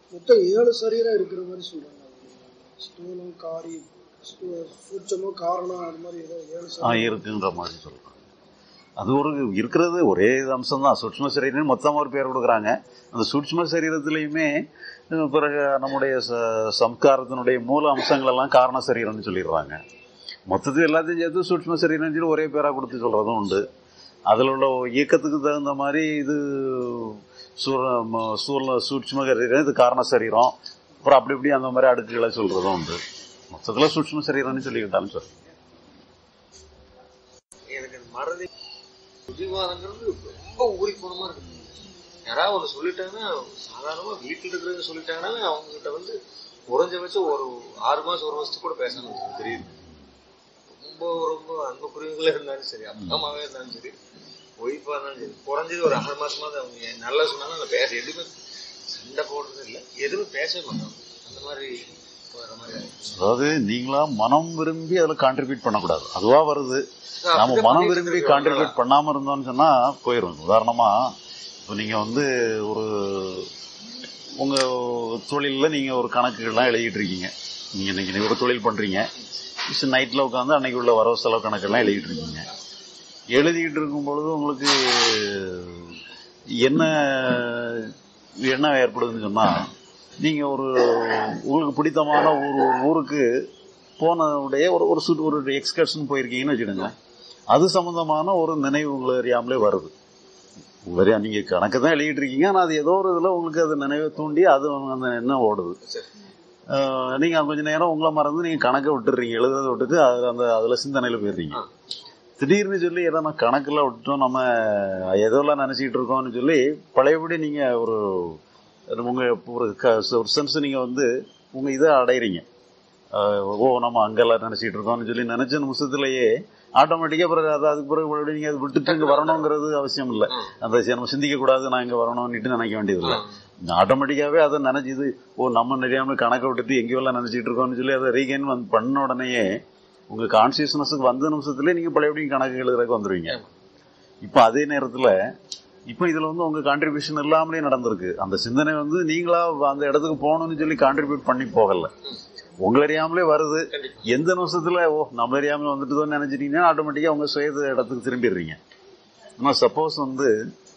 மொத்தம் 7 சரீரம் இருக்கிற மாதிரி சொல்றாங்க. ஸ்தூலம், காரி, சூட்சமோ, காரணம், அது மாதிரி ஏதோ 7 சரீரம் இருக்குன்ற மாதிரி சொல்றாங்க. அது ஒரு இருக்கிறது ஒரே அம்சம் தான். சூட்சும சரீரம் மொத்தமா ஒரு பேர் கொடுக்குறாங்க. அந்த சூட்சும சரீரத்திலையுமே பிறகு நம்முடைய சம்ஸ்காரத்தினுடைய மூல அம்சங்கள் எல்லாம் காரண சரீரம்னு சொல்லிடுறாங்க. மொத்தத்தில் எல்லாத்தையும் சேர்த்து சூட்சும சரீரம் சொல்லி ஒரே பேரா கொடுத்து சொல்றதும் உண்டு. அதில் உள்ள இயக்கத்துக்கு தகுந்த மாதிரி இது சூட்சும சரீரம், இது காரண சரீரம், அப்புறம் அப்படி இப்படி அந்த மாதிரி அடுக்குகளை சொல்றதும் உண்டு. மொத்தத்தில் சூட்சும சரீரம்னு சொல்லிக்கிட்டாலும் சரி. எனக்கு மறதி புதிவாதங்கிறது ரொம்ப ஊறி போனமா இருக்கு. யாராவது ஒன்று சொல்லிட்டாங்கன்னா, சாதாரணமா வீட்டில் இருக்கிறவங்க சொல்லிட்டாங்கன்னா அவங்க கிட்ட வந்து குறைஞ்சபட்சம் ஒரு 6 மாசம் 1 வருஷத்துக்கு கூட பேசணும் தெரியுது. ரொம்ப ரொம்ப அன்புக்குரியவங்களே இருந்தாலும் சரி, அப்பமாவே இருந்தாலும் சரி, ஒய்ஃபா இருந்தாலும் சரி, குறைஞ்சது ஒரு 6 மாசமாவது அவங்க நல்லா சொன்னாலும் அந்த பேச எதுவுமே சண்டை போடுறது இல்லை, எதுவும் பேசவே மாட்டாங்க. அந்த மாதிரி போகிற மாதிரி. அதாவது நீங்களா மனம் விரும்பி அதில் கான்ட்ரிபியூட் பண்ணக்கூடாது. அதுவா வருது, நாம மனம் விரும்பி கான்ட்ரிபியூட் பண்ணாம இருந்தோம்னு சொன்னா போயிடும். உதாரணமா இப்போ நீங்க வந்து ஒரு உங்க தொழில நீங்க ஒரு கணக்குகள்லாம் எழுதிட்டு இருக்கீங்க. நீங்க இன்னைக்கு ஒரு தொழில் பண்றீங்க, நைட்ல உட்காந்து அன்னைக்கு உள்ள வரவு செலவு கணக்கெல்லாம் எழுதிட்டு இருக்கீங்க. எழுதிட்டு இருக்கும் பொழுது உங்களுக்கு என்ன ஏற்படுதுன்னு சொன்னா, நீங்க உங்களுக்கு பிடித்தமான ஊருக்கு போனவுடைய ஒரு எக்ஸ்கர்ஷன் போயிருக்கீங்கன்னு வச்சுடுங்க. அது சம்பந்தமான ஒரு நினைவு உங்களை அறியாமலே வருது. நீங்க கணக்கு தான் எழுதிட்டு இருக்கீங்க, ஆனா அது ஏதோ ஒரு இதுல உங்களுக்கு அது நினைவை தூண்டி அது அந்த எண்ணம் ஓடுது. நீங்க கொஞ்ச நேரம் உங்களை மறந்து நீங்க கணக்கை விட்டுறீங்க, எழுதுறதை விட்டுட்டு அதுல சிந்தனையில போயிடுறீங்க. திடீர்னு சொல்லி ஏதோ நான் கணக்குல விட்டோம், நம்ம எதோலாம் நினைச்சிட்டு இருக்கோம்னு சொல்லி பழையபடி நீங்க உங்க ஒரு சென்ஸ் நீங்க வந்து உங்க இதை அடையிறீங்க. நம்ம அங்கெல்லாம் நினைச்சிட்டு இருக்கோம்னு சொல்லி நினைச்ச நிமிஷத்துலயே ஆட்டோமேட்டிக்கா பிறகு அதுக்கு பிறகு நீங்க அதை விட்டுட்டு இங்க வரணுங்கிறது அவசியம் இல்லை. அந்த நம்ம சிந்திக்க கூடாது, நான் இங்க வரணும்னுட்டு நினைக்க வேண்டியது இல்லை. ஆட்டோமேட்டிக்காவே அதை நினைச்சிது நம்ம நிறையாம கணக்கை விட்டுட்டு எங்கேயெல்லாம் நினைச்சிட்டு இருக்கோம்னு சொல்லி அதை ரீகெயின் பண்ண உடனேயே உங்க கான்சியஸ்னஸுக்கு வந்த நிமிஷத்துல நீங்க பழையபடியும் கணக்கு எழுதுறதுக்கு வந்துருவீங்க. இப்ப அதே நேரத்துல இப்ப இதுல வந்து உங்க கான்ட்ரிபியூஷன் இல்லாமலே நடந்திருக்கு. அந்த சிந்தனை வந்து நீங்களா அந்த இடத்துக்கு போகணும்னு சொல்லி கான்ட்ரிபியூட் பண்ணி போகல, உங்களை அறியாமலே வருது. எந்த நிமிஷத்துல நம்ம அறியாமலே வந்துட்டுதோன்னு நினைச்சிட்டீங்கன்னா ஆட்டோமேட்டிக்கா உங்க சுய இடத்துக்கு திரும்பிடுறீங்க. ஆனா சப்போஸ் வந்து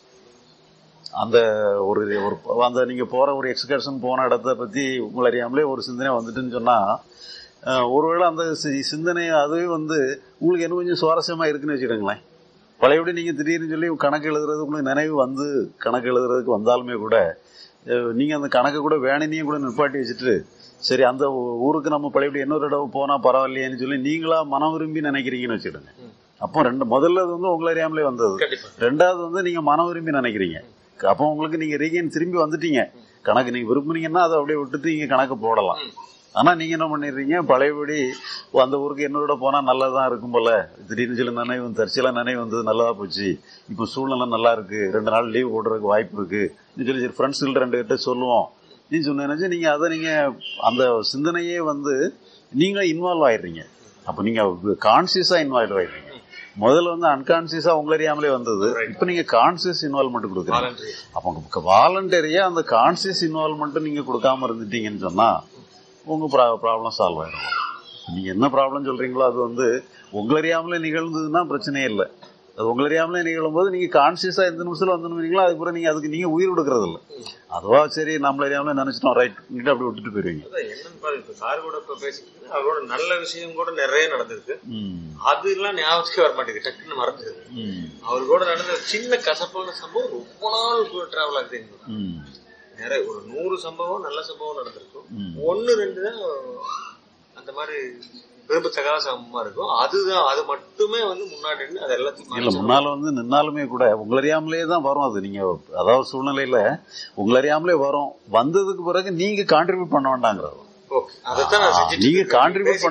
அந்த அந்த நீங்க போற ஒரு எக்ஸ்கர்ஷன் போன இடத்த பத்தி உங்களை அறியாமலே ஒரு சிந்தனை வந்துட்டுன்னு சொன்னா, ஒருவேளை அந்த சிந்தனை அதுவே வந்து உங்களுக்கு என்ன கொஞ்சம் சுவாரஸ்யமா இருக்குன்னு வச்சுக்கோங்களேன். பழையபடி நீங்க திடீர்னு சொல்லி கணக்கு எழுதுறதுக்கு உங்களுக்கு நினைவு வந்து கணக்கு எழுதுறதுக்கு வந்தாலுமே கூட நீங்க அந்த கணக்கை கூட வேணையும் கூட நிப்பாட்டி வச்சுட்டு, சரி அந்த ஊருக்கு நம்ம பழையபடி இன்னொரு இடம் போனா பரவாயில்லையேன்னு சொல்லி நீங்களா மனம் விரும்பி நினைக்கிறீங்கன்னு வச்சுடுங்க. அப்போ முதல்ல வந்து உங்களை அறியாமலே வந்தது, ரெண்டாவது வந்து நீங்க மனம் விரும்பி நினைக்கிறீங்க. அப்போ உங்களுக்கு நீங்க ரீகெயின் திரும்பி வந்துட்டீங்க. கணக்கு நீங்க விரும்புனீங்கன்னா அதை அப்படியே விட்டுட்டு நீங்க கணக்கு போடலாம். ஆனா நீங்க என்ன பண்ணிடுறீங்க, பழையபடி அந்த ஊருக்கு என்னோட போனா நல்லதான் இருக்கும் போல, திடீர்னு சில நினைவு தற்செயலா நினைவு வந்தது, நல்லதா போச்சு, இப்ப சூழ்நிலை நல்லா இருக்கு, 2 நாள் லீவ் போடுறதுக்கு வாய்ப்பு இருக்கு சொல்லி சரி ஃப்ரெண்ட்ஸ்கிட்ட 2 கிட்ட சொல்லுவோம் நீ சொன்ன நீங்க அதை நீங்க அந்த சிந்தனையே வந்து நீங்க இன்வால்வ் ஆயிடுறீங்க. அப்ப நீங்க கான்சியஸா இன்வால்வ் ஆயிடுறீங்க. முதல்ல வந்து அன்கான்சியஸா உங்களை அறியாமலே வந்தது, இப்ப நீங்க கான்சியஸ் இன்வால்வ்மெண்ட் கொடுக்குறீங்க. அப்ப வாலண்டரியா அந்த கான்சியஸ் இன்வால்வ்மெண்ட் நீங்க கொடுக்காம இருந்துட்டீங்கன்னு சொன்னா உங்க ப்ராப்ளம் சால்வ் ஆயிடும். நீங்க என்ன ப்ராப்ளம் சொல்றீங்களோ அது வந்து உங்களை அறியாமலே நிகழ்ந்ததுன்னா பிரச்சனையே இல்லை. அது உங்களை அறியாமலே நிகழும் போது நீங்க கான்சியஸா எந்த நிமிஷத்துல வந்துருவீங்களோ அதுக்கப்புறம் நீங்க அதுக்கு நீங்க உயிர் கொடுக்கறது இல்லை. அதுவா சரி நம்மள அறியாமலே நினைச்சிட்டோம் ரைட் அப்படி விட்டுட்டு போயிருவீங்க. சார் கூட பேசிட்டு அவரோட நல்ல விஷயம் கூட நிறைய நடந்திருக்கு, அது எல்லாம் ஞாபகத்துக்கு வர மாட்டேங்குது, டக்குன்னு மறந்துருக்கு. அவரு கூட நடந்த சின்ன கசப்பான சம்பவம் ரொம்ப நாள் டிராவல் ஆகுது. நிறைய ஒரு 100 சம்பவம் நல்ல சம்பவம் நடந்திருக்கும், 1-2 தான் அந்த மாதிரி விரும்பத்தகாத சம்பவமா இருக்கும். அதுதான் அது மட்டுமே வந்து முன்னாடி அது எல்லாத்தையும் இல்ல முன்னால வந்து நின்னாலுமே கூட உங்களை அறியாமலே தான் வரும். அது நீங்க அதாவது சூழ்நிலையில உங்களை அறியாமலே வரும். வந்ததுக்கு பிறகு நீங்க கான்ட்ரிபியூட் பண்ண வேண்டாங்கிறது. நீங்க கான்ட்ரிபியூட்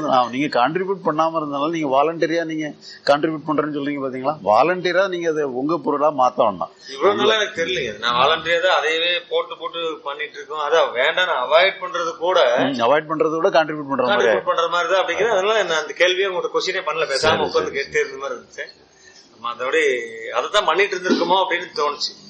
பண்ணாம இருந்தாலும் நீங்க வாலண்டரியா நீங்க கான்ட்ரிபியூட் பண்றேன்னு சொல்றீங்க பாத்தீங்களா, வாலண்டியரா நீங்க அதை உங்க பொருளா மாத்த வேண்டாம். இவ்வளவு நாளா எனக்கு தெரியல, நான் வாலண்டியரா தான் அதையவே போட்டு பண்ணிட்டு இருக்கோம். அதான் வேண்டாம் அவாய்ட் பண்றது கூட கான்ட்ரிபியூட் பண்ற மாதிரி தான் அப்படிங்கிற. அதனால நான் அந்த கேள்வியை உங்கள்கிட்ட கொஸ்டினே பண்ணல, பேசாம உட்காந்து கேட்டே இருந்த மாதிரி இருந்துச்சு. நம்ம அதோட அதைத்தான் பண்ணிட்டு இருந்திருக்கோமோ அப்படின்னு தோணுச்சு.